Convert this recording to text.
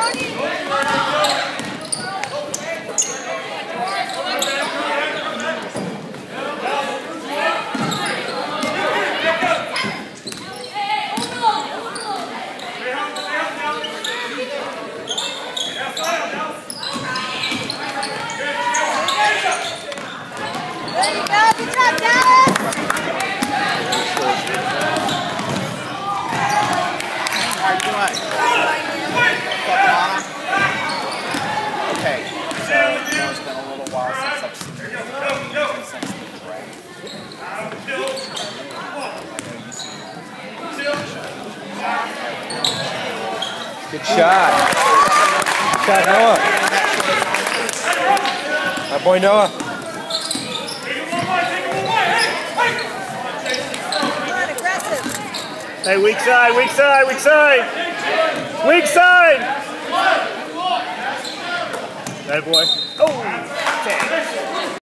Okay, so it's been a little while since I've seen you since the draft. Good shot. Good shot, Noah. My boy Noah. Hey, weak side, weak side, weak side! Weak side! Bad boy. Oh, dang.